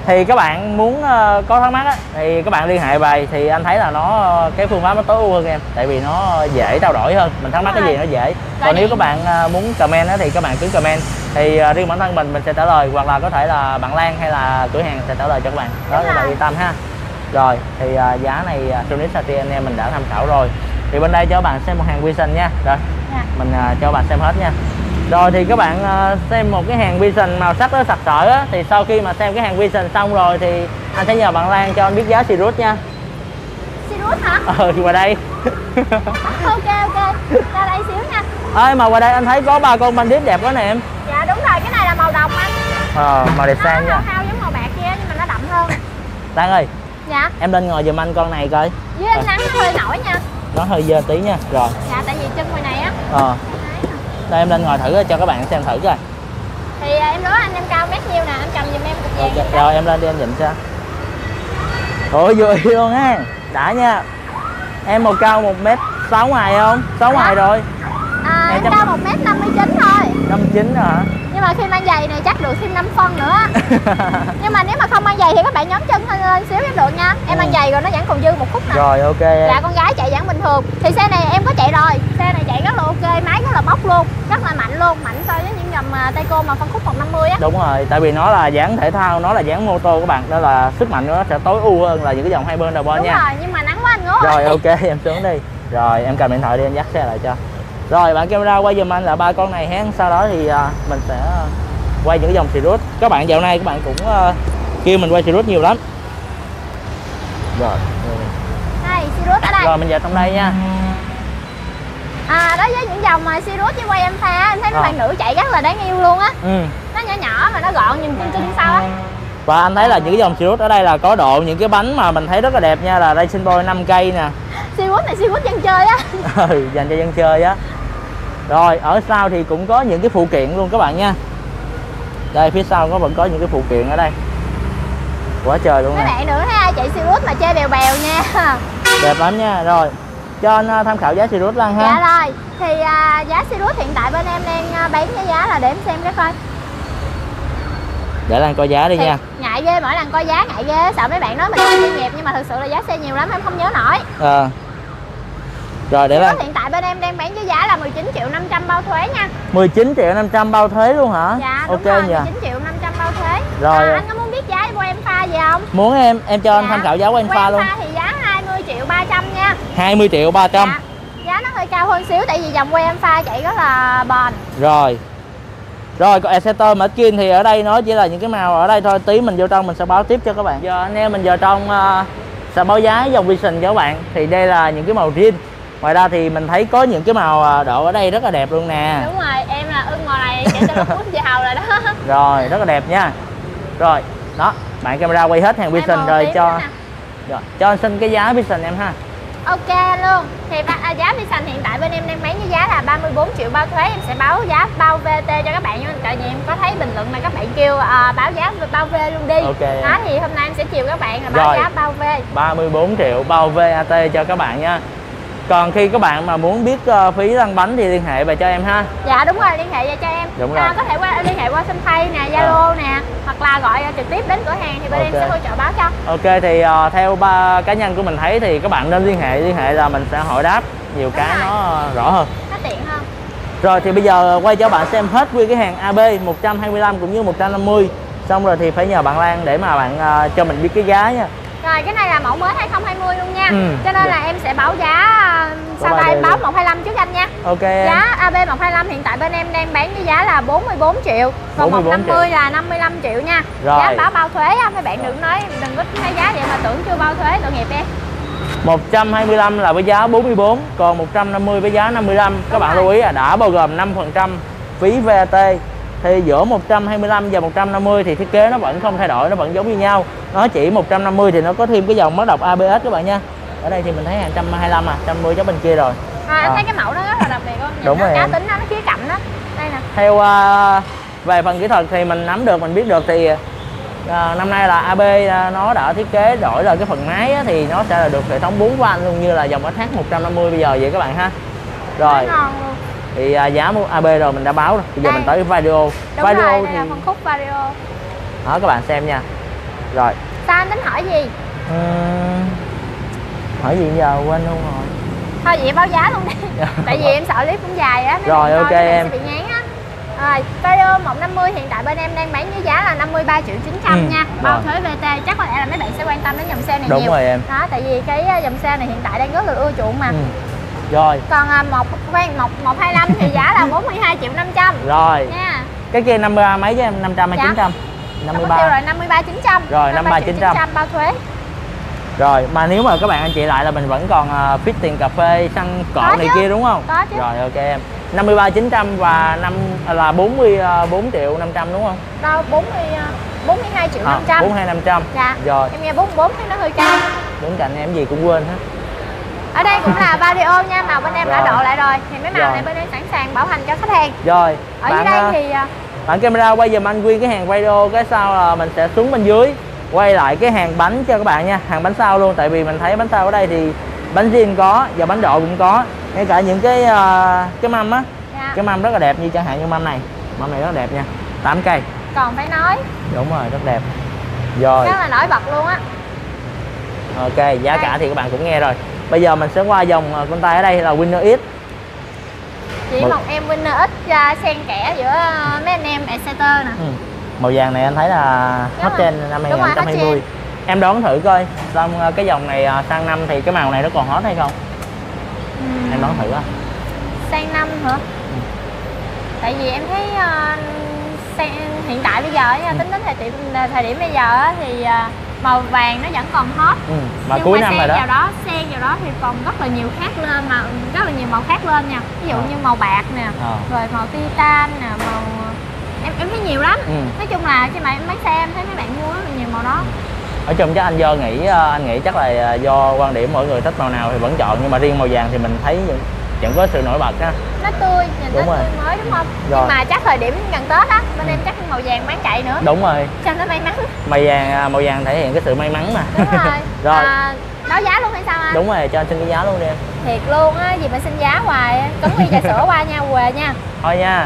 Thì các bạn muốn uh, có thắc mắc á, thì các bạn liên hệ về thì anh thấy là nó cái phương pháp nó tối ưu hơn em, tại vì nó dễ trao đổi hơn, mình thắc mắc cái gì nó dễ. Còn nếu các bạn uh, muốn comment á, thì các bạn cứ comment, thì uh, riêng bản thân mình mình sẽ trả lời, hoặc là có thể là bạn Lan hay là cửa hàng sẽ trả lời cho các bạn, đó các bạn yên tâm ha. Rồi thì uh, giá này uh, Sonic Sati anh em mình đã tham khảo rồi. Thì bên đây cho các bạn xem một hàng Vision nha. Rồi yeah. mình uh, cho các bạn xem hết nha. Rồi thì các bạn uh, xem một cái hàng Vision màu sắc rất sặc sỡ á, thì sau khi mà xem cái hàng Vision xong rồi thì anh sẽ nhờ bạn Lan cho anh biết giá Sirius nha. Sirius hả? Ờ qua đây. Ok ok, ra đây xíu nha. Ơi mà qua đây anh thấy có ba con bandit đẹp quá nè em. Dạ đúng rồi, cái này là màu đồng anh. Ờ màu đẹp sang nha. Nó khao giống màu bạc kia nhưng mà nó đậm hơn. Lan ơi. Dạ. Em lên ngồi giùm anh con này coi. Dưới ánh nắng nó hơi nổi nha. Nó hơi dơ tí nha. Rồi. Dạ tại vì chân ngoài này á. Ờ. Đây em lên ngồi thử cho các bạn xem thử coi. Thì à, em đố anh em cao mét nhiêu nè, anh cầm giùm em cục vàng. Okay. Rồi em lên đi em nhìn cho. Ôi vui luôn ha. Đã nha. Em một cao một mét sáu ngoài không? sáu ngoài rồi. À, em cao một mét năm mươi chín thôi. năm mươi chín hả? Nhưng mà khi mang giày này chắc được thêm năm phân nữa. Nhưng mà nếu mà không mang giày thì các bạn nhóm chân lên, lên xíu cũng được nha. Em ừ. mang giày rồi nó vẫn còn dư một phút nè. Rồi ok em. Dạ con gái chạy vẫn bình thường. Thì xe này em có chạy rồi. Xe này chạy rất là ok, máy rất là bốc luôn, rất là mạnh luôn, mạnh so với những dòng Taycan mà phân khúc một năm mươi á. Đúng rồi, tại vì nó là dáng thể thao, nó là dáng mô tô các bạn, đó là sức mạnh của nó sẽ tối ưu hơn là những cái dòng hai bên đầu Đúng nha. Đúng rồi, nhưng mà nắng quá anh ngố. Rồi ok em xuống đi. Rồi em cầm điện thoại đi em dắt xe lại cho. Rồi bạn camera quay giùm anh là ba con này hén, sau đó thì uh, mình sẽ uh, quay những cái dòng Sirius. Các bạn dạo này các bạn cũng uh, kêu mình quay Sirius nhiều lắm. Rồi. Đây Sirius ở đây. Rồi mình vào trong đây nha. À đối với những dòng mà Sirius với quay Alpha em thấy mấy à. bạn nữ chạy rất là đáng yêu luôn á. Ừ. Nó nhỏ nhỏ mà nó gọn nhìn cưng cưng sao á. Và anh thấy là những cái dòng Sirius ở đây là có độ những cái bánh mà mình thấy rất là đẹp nha, là Racing Boy năm cây nè. Sirius này Sirius dân chơi á. Ừ, dành cho dân chơi á. Rồi ở sau thì cũng có những cái phụ kiện luôn các bạn nha. Đây phía sau có vẫn có những cái phụ kiện ở đây. Quá trời luôn nè. Các bạn nữa thấy ai chạy Sirius mà chơi bèo bèo nha. Đẹp lắm nha. Rồi cho anh tham khảo giá Sirius Lan ha. Dạ rồi. Thì uh, giá Sirius hiện tại bên em đang uh, bán cái giá là để em xem cái coi. Để Lan coi giá đi thì nha. Ngại ghê, mỗi lần coi giá ngại ghê, sợ mấy bạn nói mình không chuyên nghiệp nhưng mà thực sự là giá xe nhiều lắm em không nhớ nổi. Ờ. À. Rồi để Lan. Hiện tại bên em đang bán với giá là mười chín triệu năm trăm bao thuế nha. mười chín triệu năm trăm bao thuế luôn hả? Dạ đúng ok rồi, nhỉ. mười chín triệu năm trăm bao thuế. Rồi. À, anh có muốn biết giá của em pha gì không? Muốn em, em cho dạ. anh tham khảo giá của em pha luôn. Pha thì giá hai mươi triệu ba trăm nha. hai mươi triệu ba trăm. Dạ. Giá nó hơi cao hơn xíu tại vì dòng quay em pha chạy rất là bền. Rồi. Rồi còn Exciter Martin thì ở đây nó chỉ là những cái màu ở đây thôi, tí mình vô trong mình sẽ báo tiếp cho các bạn. Giờ anh em mình vào trong uh, sẽ báo giá dòng Vision cho các bạn. Thì đây là những cái màu riêng. Ngoài ra thì mình thấy có những cái màu độ ở đây rất là đẹp luôn nè. Đúng rồi, em là ưng màu này chạy cho lúc muốn vào rồi đó. Rồi, rất là đẹp nha. Rồi, đó, bạn camera quay hết hàng Vision rồi cho rồi, cho anh xin cái giá Vision em ha. Ok luôn. Thì à, giá Vision hiện tại bên em đang bán với giá là ba mươi bốn triệu bao thuế. Em sẽ báo giá bao vê tê cho các bạn nha. Tại vì em có thấy bình luận là các bạn kêu à, báo giá bao V luôn đi. Ok. Đó thì hôm nay em sẽ chiều các bạn là báo rồi, giá bao V. ba mươi bốn triệu bao vê a tê cho các bạn nha. Còn khi các bạn mà muốn biết uh, phí lăn bánh thì liên hệ về cho em ha. Dạ đúng rồi, liên hệ về cho em. Đúng rồi. À, có thể qua, liên hệ qua Sunpay nè, Zalo à. nè, hoặc là gọi trực tiếp đến cửa hàng thì bên okay. em sẽ hỗ trợ báo cho. Ok thì uh, theo ba cá nhân của mình thấy thì các bạn nên liên hệ liên hệ là mình sẽ hỏi đáp nhiều đúng cái rồi. Nó uh, rõ hơn. Nó tiện hơn. Rồi thì bây giờ quay cho bạn xem hết nguyên cái hàng a bê một trăm hai mươi lăm cũng như một trăm năm mươi. Xong rồi thì phải nhờ bạn Lan để mà bạn uh, cho mình biết cái giá nha. Rồi cái này là mẫu mới hai không hai không luôn nha. Ừ, cho nên được. là em sẽ báo giá sau đây em báo một hai năm trước anh nha. Ok. Giá a bê một hai lăm hiện tại bên em đang bán với giá là bốn mươi bốn triệu. Còn một năm mươi là năm mươi lăm triệu nha. Rồi. Giá báo bao thuế á, mấy bạn đừng nói đừng có thấy giá vậy mà tưởng chưa bao thuế tội nghiệp em. một trăm hai mươi lăm là với giá bốn mươi bốn, còn một trăm năm mươi với giá năm mươi lăm. Các Đúng bạn rồi. lưu ý là đã bao gồm năm phần trăm phí vê a tê. Thì giữa một trăm hai mươi lăm và một trăm năm mươi thì thiết kế nó vẫn không thay đổi, nó vẫn giống như nhau. Nó chỉ một trăm năm mươi thì nó có thêm cái dòng máy đọc a bê ét các bạn nha. Ở đây thì mình thấy hàng một trăm hai mươi lăm à, một trăm năm mươi chỗ bên kia rồi. À, anh à. thấy cái mẫu nó rất là đặc biệt luôn. Nhìn Đúng nó rồi cá em. tính nó, nó khía cạnh đó. Đây nè. Theo uh, về phần kỹ thuật thì mình nắm được, mình biết được thì uh, năm nay là a bê uh, nó đã thiết kế đổi lại cái phần máy á, thì nó sẽ là được hệ thống bốn van luôn như là dòng ét hát một trăm năm mươi bây giờ vậy các bạn ha. Rồi. Thì uh, giá a bê rồi mình đã báo rồi. Bây giờ đây. mình tới Vario. Đúng Vario rồi, thì đây là phân khúc Vario. Đó các bạn xem nha. Rồi. Sao anh tính hỏi gì? Uhm, hỏi gì giờ quên luôn rồi. Thôi vậy báo giá luôn đi. Tại vì em sợ clip cũng dài á. Rồi ok em. Sẽ bị ngán á. Rồi, Vario một năm mươi hiện tại bên em đang bán với giá là năm mươi ba triệu chín trăm ừ, nha. Bao rồi. Thuế vê tê chắc có lẽ là mấy bạn sẽ quan tâm đến dòng xe này đúng nhiều. Đúng rồi em. Đó, tại vì cái dòng xe này hiện tại đang rất là ưa chuộng mà. Ừ. Rồi. Còn một khoan một một hai lăm thì giá là bốn mươi hai triệu năm trăm. Rồi. Nha. Cái kia năm mươi ba mấy chứ em, năm trăm hay dạ. chín trăm? năm mươi ba. Rồi năm mươi ba chín trăm. Rồi năm mươi ba chín trăm bao thuế. Rồi, mà nếu mà các bạn anh chị lại là mình vẫn còn uh, fit tiền cà phê, xăng cọ có này chứ. Kia đúng không? Có chứ. Rồi ok em. năm mươi ba chín trăm và năm là bốn mươi bốn triệu năm trăm đúng không? Đâu bốn mươi bốn mươi hai triệu năm trăm. À, bốn mươi hai năm trăm. Dạ. Rồi. Em nghe bốn mươi bốn thấy nó hơi cao. Đứng cạnh em gì cũng quên hết. Ở đây cũng là Vario nha, màu bên em rồi. Đã độ lại rồi. Thì mấy màu rồi. Này bên em sẵn sàng bảo hành cho khách hàng. Rồi. Ở bạn, dưới đây thì bạn camera quay giùm anh nguyên cái hàng Vario, cái sau là mình sẽ xuống bên dưới quay lại cái hàng bánh cho các bạn nha, hàng bánh sau luôn, tại vì mình thấy bánh sau ở đây thì bánh zin có và bánh độ cũng có, ngay cả những cái uh, cái mâm á, dạ. Cái mâm rất là đẹp, như chẳng hạn như mâm này, mâm này rất là đẹp nha, tám cây. Còn phải nói. Đúng rồi, rất đẹp. Rồi. Rất là nổi bật luôn á. Ok, giá đây. Cả thì các bạn cũng nghe rồi. Bây giờ mình sẽ qua dòng con tay ở đây là Winner X. Chỉ một, một em Winner X uh, xen kẽ giữa uh, mấy anh em Exciter nè. Ừ. Màu vàng này anh thấy là hot trend năm hai không hai không. Em đoán thử coi xong cái dòng này sang năm thì cái màu này nó còn hot hay không? Ừ. Em đoán thử á. Sang năm hả? Ừ. Tại vì em thấy uh, sang, hiện tại bây giờ ừ. tính đến thời điểm thời điểm bây giờ thì uh, màu vàng nó vẫn còn hot. Ừ. Mà nhưng cuối năm rồi đó. Vào đó xen vào đó thì còn rất là nhiều khác lên, mà rất là nhiều màu khác lên nha. Ví dụ à. Như màu bạc nè, à. Rồi màu titan nè, màu em em thấy nhiều lắm. Ừ. Nói chung là khi mà em bán xe em thấy mấy bạn mua rất là nhiều màu đó. Ở chung chắc anh do nghĩ anh nghĩ chắc là do quan điểm mỗi người thích màu nào thì vẫn chọn, nhưng mà riêng màu vàng thì mình thấy vẫn có sự nổi bật á. Nó tươi, nhìn đúng nó rồi. Tươi mới đúng không? Rồi. Nhưng mà chắc thời điểm gần Tết á, bên ừ. Em chắc màu vàng bán chạy nữa. Đúng rồi. Cho nó may mắn. Màu vàng màu vàng thể hiện cái sự may mắn mà. Đúng rồi. Rồi. À, báo giá luôn hay sao anh? Đúng rồi, cho anh xin cái giá luôn đi em. Thiệt luôn á, gì mà xin giá hoài, cấn ly trà sữa qua nha, quề nha. Thôi nha.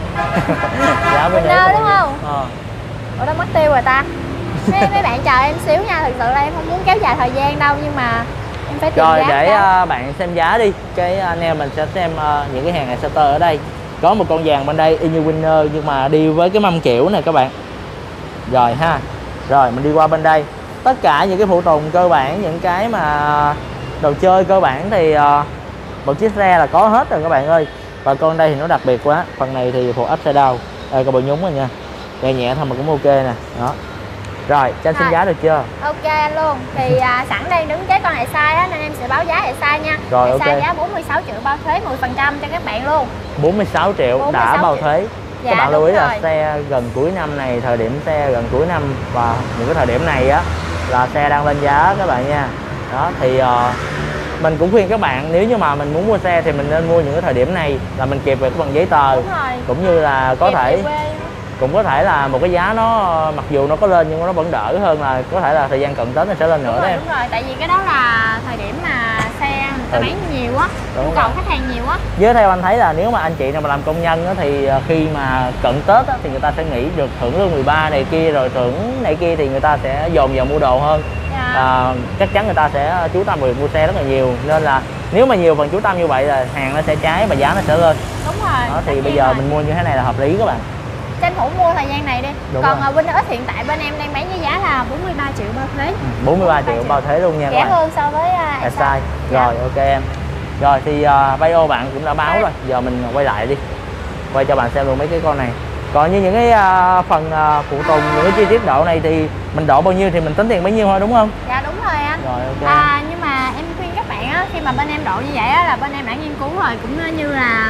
Giá bên đây đúng không? Ờ. Ủa đó mất tiêu rồi ta. Mấy, mấy bạn chờ em xíu nha, thực sự là em không muốn kéo dài thời gian đâu, nhưng mà em phải tìm rồi giá để uh, bạn xem giá đi, cái anh em mình sẽ xem uh, những cái hàng Exciter ở đây. Có một con vàng bên đây y như Winner nhưng mà đi với cái mâm kiểu này các bạn. Rồi ha. Rồi mình đi qua bên đây. Tất cả những cái phụ tùng cơ bản, những cái mà đồ chơi cơ bản thì uh, một chiếc xe là có hết rồi các bạn ơi. Và con đây thì nó đặc biệt quá. Phần này thì phụ upside down. Đây có bộ nhúng rồi nha. Nhẹ nhẹ thôi mà cũng ok nè. Đó. Rồi, cho anh xin giá được chưa? Ok anh luôn. Thì à, sẵn đây đứng kế con Excite á nên em sẽ báo giá Excite nha. Rồi Excite ok. giá bốn mươi sáu triệu bao thuế mười phần trăm cho các bạn luôn. bốn mươi sáu triệu bốn mươi sáu đã bao thuế. Dạ, các bạn lưu ý là rồi. Xe gần cuối năm này, thời điểm xe gần cuối năm và những cái thời điểm này á là xe đang lên giá các bạn nha. Đó thì uh, mình cũng khuyên các bạn nếu như mà mình muốn mua xe thì mình nên mua những cái thời điểm này là mình kịp về cái bằng giấy tờ. Đúng rồi. Cũng như là có kịp thể cũng có thể là một cái giá nó mặc dù nó có lên nhưng mà nó vẫn đỡ hơn là có thể là thời gian cận Tết nó sẽ lên nữa đấy em. Đúng rồi, tại vì cái đó là thời điểm mà xe người ta bán nhiều á, nhu cầu khách hàng nhiều á. Với theo anh thấy là nếu mà anh chị nào mà làm công nhân á, thì khi mà cận Tết á, thì người ta sẽ nghĩ được hưởng lương mười ba này kia rồi thưởng này kia thì người ta sẽ dồn vào mua đồ hơn. Dạ. À, chắc chắn người ta sẽ chú tâm việc mua xe rất là nhiều, nên là nếu mà nhiều phần chú tâm như vậy là hàng nó sẽ cháy và giá nó sẽ lên. Đúng rồi. Đó, thì bây giờ rồi. Mình mua như thế này là hợp lý các bạn. Tranh thủ mua thời gian này đi. Đúng còn rồi. Winner X hiện tại bên em đang bán với giá là bốn mươi ba triệu bao thuế. Ừ, bốn mươi ba triệu bao thuế luôn nha các bạn. Rẻ hơn so với uh, Excite. Rồi ok em. Rồi thì uh, video bạn cũng đã báo rồi. Giờ mình quay lại đi. Quay cho bạn xem luôn mấy cái con này. Còn như những cái uh, phần uh, phụ tùng, những cái chi tiết độ này thì mình độ bao nhiêu thì mình tính tiền bấy nhiêu thôi đúng không? Dạ đúng rồi anh. Rồi ok. À, nhưng mà em khuyên các bạn á, khi mà bên em độ như vậy á là bên em đã nghiên cứu rồi, cũng như là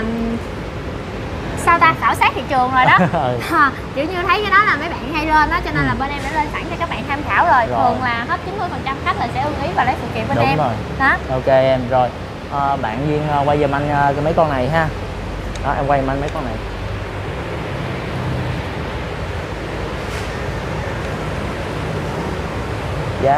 sao ta khảo sát thị trường rồi đó. À, kiểu như thấy cái đó là mấy bạn hay lên đó cho nên ừ. là bên em đã lên sẵn cho các bạn tham khảo rồi. rồi. Thường là hết chín mươi phần trăm khách là sẽ ưng ý và lấy phụ kiện bên đúng em. Rồi. Đó. Ok em rồi. À, bạn Duyên quay giùm anh cái mấy con này ha. Đó em quay giùm anh mấy con này. Giá.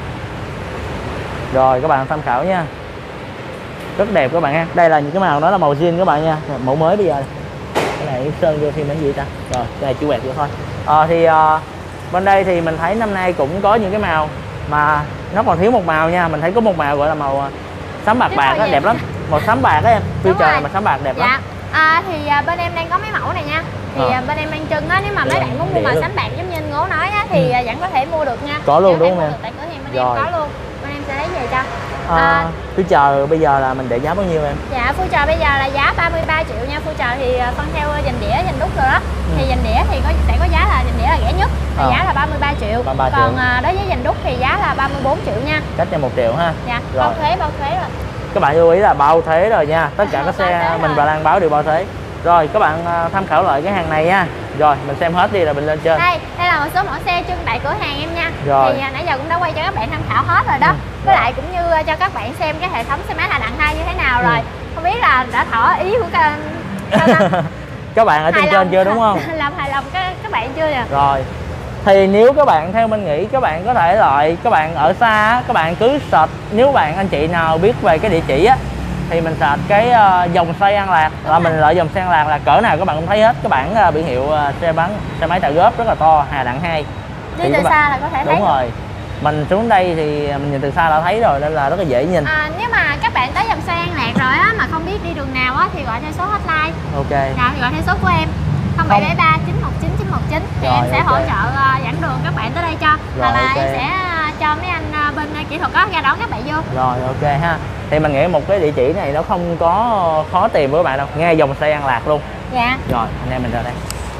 Rồi các bạn tham khảo nha. Rất đẹp các bạn ha. Đây là những cái màu đó là màu zin các bạn nha. Mẫu mới bây giờ. Cái này sơn vô thêm cái gì ta? Rồi, cái này chú quẹt vô thôi. À, thì uh, Bên đây thì mình thấy năm nay cũng có những cái màu mà nó còn thiếu một màu nha. Mình thấy có một màu gọi là màu xám bạc bạc á, đẹp lắm. Màu xám bạc á em. Future này mà xám bạc đẹp dạ. lắm. À, thì à, bên em đang có mấy mẫu này nha. Thì à. bên em mang chân á, nếu mà mấy bạn muốn mua màu xám bạc giống như anh Ngố nói á thì ừ. vẫn có thể mua được nha. Có luôn đúng không em? Tại cửa hàng bên rồi. em có luôn. Bên em sẽ lấy về cho. À, à, Future bây giờ là mình để giá bao nhiêu em? Dạ Future bây giờ là giá ba mươi ba triệu nha. Future thì phân theo dành đĩa, dành đúc rồi đó. Ừ. Thì dành đĩa thì có sẽ có giá là dành đĩa là rẻ nhất. Thì à. giá là ba mươi ba triệu. ba mươi ba Còn triệu. đối với dành đúc thì giá là ba mươi bốn triệu nha. Cách cho một triệu ha. Dạ, rồi. Bao thuế, bao thuế rồi. Các bạn lưu ý là bao thuế rồi nha. Tất cả các xe mình và Lan báo đều bao thuế. Rồi các bạn tham khảo lại cái hàng này nha. Rồi mình xem hết đi rồi mình lên trên. Đây, đây là một số mẫu xe trưng tại cửa hàng em nha. Rồi. Thì nãy giờ cũng đã quay cho các bạn tham khảo hết rồi đó. Ừ. Với lại cũng như cho các bạn xem cái hệ thống xe máy Hà Đặng hai như thế nào rồi. Ừ. Không biết là đã thỏa ý của các các bạn ở trên trên lòng, chưa đúng không? Làm hài lòng các các bạn chưa nè. Rồi. Thì nếu các bạn theo mình nghĩ các bạn có thể lại các bạn ở xa các bạn cứ search, nếu bạn anh chị nào biết về cái địa chỉ á thì mình search cái uh, dòng xe An Lạc. Đúng là rồi. Mình lại dòng xe An Lạc là cỡ nào các bạn cũng thấy hết. Các bản uh, biển hiệu uh, xe bán xe máy trợ góp rất là to, Hà Đặng hai. Đi từ xa là có thể thấy. Đúng rồi. Mình xuống đây thì mình nhìn từ xa đã thấy rồi nên là rất là dễ nhìn. À, nếu mà các bạn tới dòng xe An Lạc rồi á mà không biết đi đường nào á thì gọi theo số hotline. Ok. Dạ, thì gọi theo số của em không bảy bảy ba chín một chín chín một chín thì rồi, em sẽ okay. hỗ trợ uh, dẫn đường các bạn tới đây cho. Rồi, hoặc là okay. em sẽ uh, cho mấy anh uh, bên uh, kỹ thuật đó ra đón các bạn vô. Rồi ok ha. Thì mình nghĩ một cái địa chỉ này nó không có khó tìm với các bạn đâu, nghe dòng xe An Lạc luôn. Dạ. Rồi anh em mình ra đây.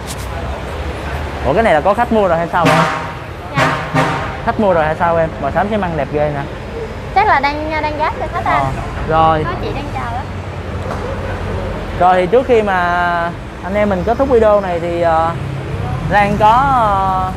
Ủa cái này là có khách mua rồi hay sao em? Dạ. Khách mua rồi hay sao em? Màu xám xi măng đẹp ghê nè. Chắc là đang đang gác cho khách anh. Rồi. Có chị đang chào đó. Rồi thì trước khi mà anh em mình kết thúc video này thì uh, Lan có uh,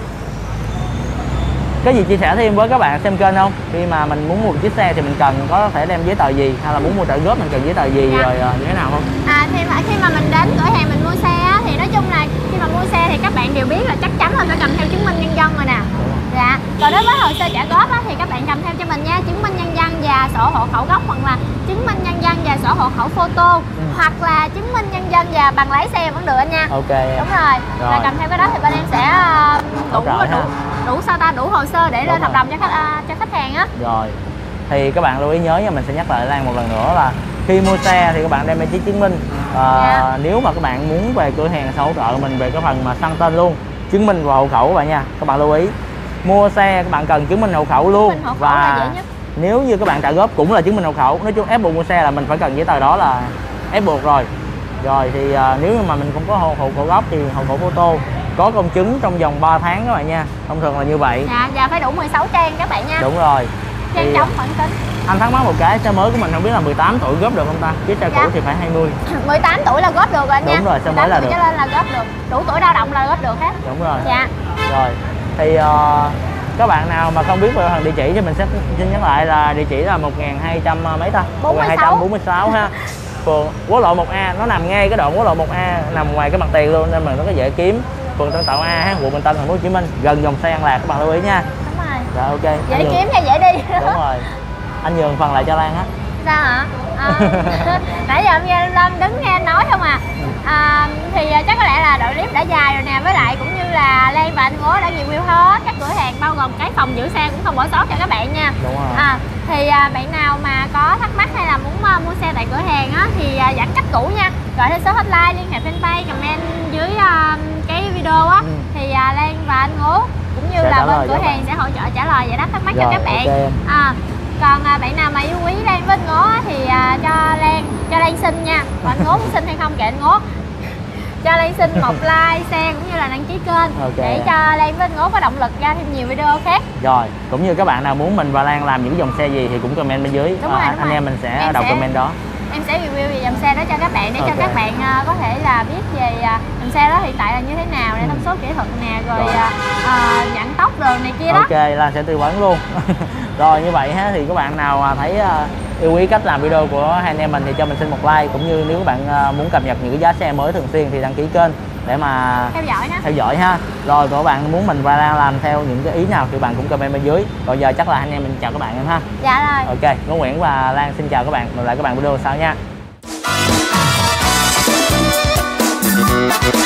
cái gì chia sẻ thêm với các bạn xem kênh không? Khi mà mình muốn mua một chiếc xe thì mình cần có thể đem giấy tờ gì, hay là muốn mua trợ góp mình cần giấy tờ gì, dạ. rồi uh, như thế nào không? À thì mà khi mà mình đến cửa hàng mình mua xe á, thì nói chung là khi mà mua xe thì các bạn đều biết là chắc chắn là phải cầm theo chứng minh nhân dân rồi nè. Dạ. Còn đối với hồ sơ trả góp á, thì các bạn cầm theo cho mình nha, chứng minh nhân dân và sổ hộ khẩu gốc, hoặc là chứng minh nhân dân và sổ hộ khẩu photo, ừ. hoặc là chứng minh nhân dân và bằng lái xe vẫn được anh nha. Ok. Đúng rồi. rồi. Là cầm theo cái đó thì bên em sẽ uh, đủ, đủ, đủ đủ sao ta đủ hồ sơ để Đúng lên rồi. hợp đồng cho khách uh, cho khách hàng á. Rồi. Thì các bạn lưu ý nhớ nha, mình sẽ nhắc lại Lan một lần nữa là khi mua xe thì các bạn đem cái chứng minh. À, dạ. Nếu mà các bạn muốn về cửa hàng sẽ hỗ trợ mình về cái phần mà sang tên luôn, chứng minh và hộ khẩu các bạn nha. Các bạn lưu ý mua xe các bạn cần chứng minh hộ khẩu luôn, chứng minh hộ khẩu và là dễ nhất. Nếu như các bạn trả góp cũng là chứng minh hộ khẩu. Nói chung ép buộc mua xe là mình phải cần giấy tờ đó là ép buộc rồi. Rồi thì à, nếu như mà mình không có hộ hộ khẩu gốc thì hộ khẩu photo có công chứng trong vòng ba tháng các bạn nha. Thông thường là như vậy. Dạ, dạ phải đủ mười sáu trang các bạn nha. Đúng rồi. Trang trống bản tính. Anh thắc mắc một cái, xe mới của mình không biết là mười tám tuổi góp được không ta? Chiếc xe dạ. cũ thì phải hai mươi. mười tám tuổi là góp được rồi nha. Đúng rồi, xe mới là được. Cho nên là góp được. Đủ tuổi lao động là góp được hết. Đúng rồi. Dạ. Rồi. Thì uh, các bạn nào mà không biết về phần địa chỉ thì mình sẽ xin nhắc lại là địa chỉ là một nghìn hai trăm mấy ta? một nghìn hai trăm bốn mươi sáu ha. Phường quốc lộ một A, nó nằm ngay cái đoạn quốc lộ một A, nằm ngoài cái mặt tiền luôn nên mình nó có dễ kiếm. Phường Tân Tạo A, quận Bình Tân, thành phố Hồ Chí Minh, gần dòng xe An Lạc, các bạn lưu ý nha. Đúng rồi. Rồi ok. Dễ kiếm nha, dễ đi. Đúng rồi. Anh nhường phần lại cho Lan á. Sao hả? À, nãy giờ em nghe Lâm đứng nghe anh nói không à. À thì chắc có lẽ là đoạn clip đã dài rồi nè, với lại cũng như là Lan và anh Ngố đã review hết các cửa hàng, bao gồm cái phòng giữ xe cũng không bỏ sót cho các bạn nha. Đúng rồi. À, thì à, bạn nào mà có thắc mắc hay là muốn uh, mua xe tại cửa hàng á thì uh, dẫn cách cũ nha, gọi theo số hotline, liên hệ fanpage, comment dưới uh, cái video á. Ừ. Thì uh, Lan và anh Ngố cũng như sẽ là bên cửa hàng bạn. sẽ hỗ trợ trả lời giải đáp thắc mắc rồi, cho các bạn. Okay. À, còn à, bạn nào mà yêu quý Lan với anh Ngố thì à, cho Lan cho Lan xin nha. Còn anh Ngố muốn xin hay không kệ anh Ngố. Cho Lan xin một like, share cũng như là đăng ký kênh, okay. để cho Lan với anh Ngố có động lực ra thêm nhiều video khác. Rồi, cũng như các bạn nào muốn mình và Lan làm những dòng xe gì thì cũng comment bên dưới. Đúng à, rồi, đúng anh rồi. em mình sẽ em đọc sẽ, comment đó. Em sẽ review về dòng xe đó cho các bạn để okay. cho các bạn uh, có thể là biết về uh, dòng xe đó hiện tại là như thế nào, để thông số kỹ thuật nè, rồi, rồi. Uh, uh, nhận tốc rồi này kia đó. Ok, Lan sẽ tư vấn luôn. Rồi như vậy ha, thì các bạn nào thấy uh, yêu quý cách làm video của hai anh em mình thì cho mình xin một like, cũng như nếu các bạn uh, muốn cập nhật những cái giá xe mới thường xuyên thì đăng ký kênh để mà theo dõi ha. Theo dõi ha. Rồi các bạn muốn mình và Lan làm theo những cái ý nào thì bạn cũng comment bên dưới. Còn giờ chắc là anh em mình chào các bạn em ha. Dạ rồi. Ok, Ngô Nguyễn và Lan xin chào các bạn. Gặp lại các bạn video sau nha.